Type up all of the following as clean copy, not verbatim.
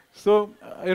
So,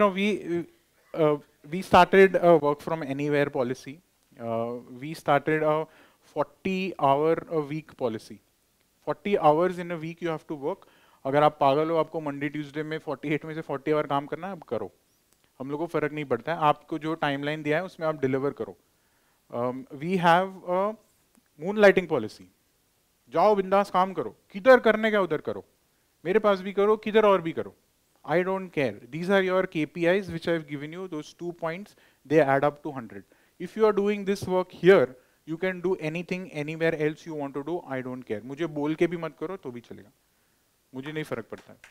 we started a work from anywhere policy. We started a 40-hour a week policy. 40 hours in a week you have to work. अगर आप पागल हो, आपको Monday Tuesday में 48 में से 40 our काम करना है, आप करो. हम लोग को फर्क नहीं पड़ता है, आपको जो टाइमलाइन दिया है उसमें आप डिलीवर करो. We have a moonlighting policy. जाओ बिंदास काम करो, किधर करने का उधर करो, मेरे पास भी करो, किधर और भी करो. I don't care. These are your KPIs which I've given you, those 2 points, they add up to 100. If you are doing this work here, you can do anything anywhere else you want to do, I don't care. मुझे बोल के भी मत करो तो भी चलेगा, मुझे नहीं फर्क पड़ता है.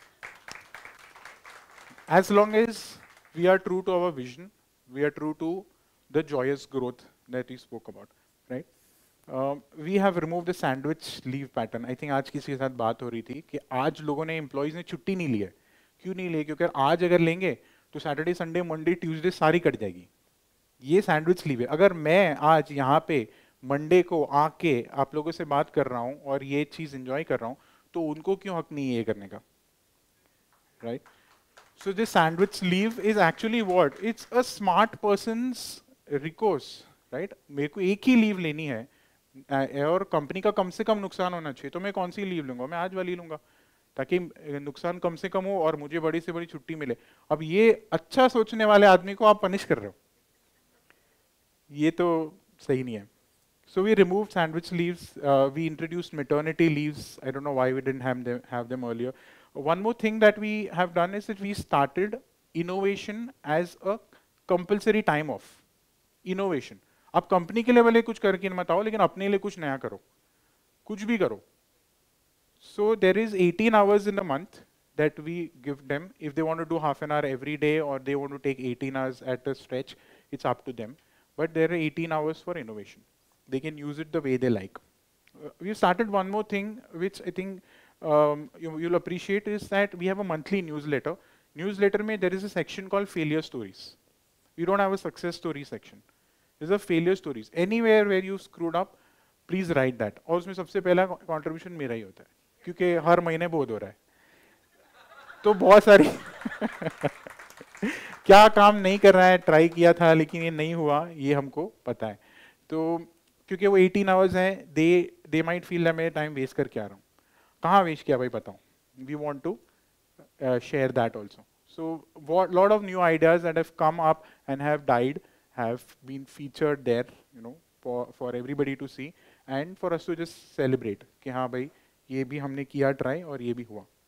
As long as we are true to our vision, we are true to the joyous growth that we spoke about, right? We have removed the sandwich leave pattern. I think आज किसी के साथ बात हो रही थी कि आज लोगों ने एम्प्लॉयज ने छुट्टी नहीं ली है. क्यों नहीं ली? क्योंकि आज अगर लेंगे तो सैटरडे संडे मंडे ट्यूसडे सारी कट जाएगी. ये सैंडविच लीव है. अगर मैं आज यहाँ पे मंडे को आके आप लोगों से बात कर रहा हूँ और ये चीज एंजॉय कर रहा हूँ, तो उनको क्यों हक नहीं है ये करने का, right? So this sandwich leave is actually what? It's a smart person's recourse, right? मेरे को एक ही लीव लेनी है और कंपनी का कम से कम नुकसान होना चाहिए, तो मैं कौन सी लीव लूंगा? मैं आज वाली लूंगा, ताकि नुकसान कम से कम हो और मुझे बड़ी से बड़ी छुट्टी मिले. अब ये अच्छा सोचने वाले आदमी को आप पनिश कर रहे हो, ये तो सही नहीं है. So we removed sandwich leaves. We introduced maternity leaves. I don't know why we didn't have them earlier. One more thing that we have done is that we started innovation as a compulsory time off. Innovation. आप company के लिए भले कुछ करके मत आओ, लेकिन अपने लिए कुछ नया करो, कुछ भी करो. So there is 18 hours in a month that we give them. If they want to do half an hour every day or they want to take 18 hours at a stretch, it's up to them. But there are 18 hours for innovation. They can use it the way they like. We started one more thing, which I think you'll appreciate, is that we have a monthly newsletter. Newsletter mein there is a section called failure stories. We don't have a success story section. There's a failure stories. Anywhere where you screwed up, please write that. और उसमें सबसे पहला contribution मेरा ही होता है, क्योंकि हर महीने बोध हो रहा है. तो बहुत सारी क्या काम नहीं कर रहा है, ट्राई किया था लेकिन ये नहीं हुआ, ये हमको पता है. तो क्योंकि वो 18 आवर्स हैं, दे माइट फील है मेरे टाइम वेस्ट करके आ रहा हूँ. कहाँ वेस्ट किया भाई बताओ. We want to share that also. So what lot of new ideas that have come up and have died have been featured there, for everybody to see and for us to just celebrate कि हाँ भाई ये भी हमने किया try और ये भी हुआ.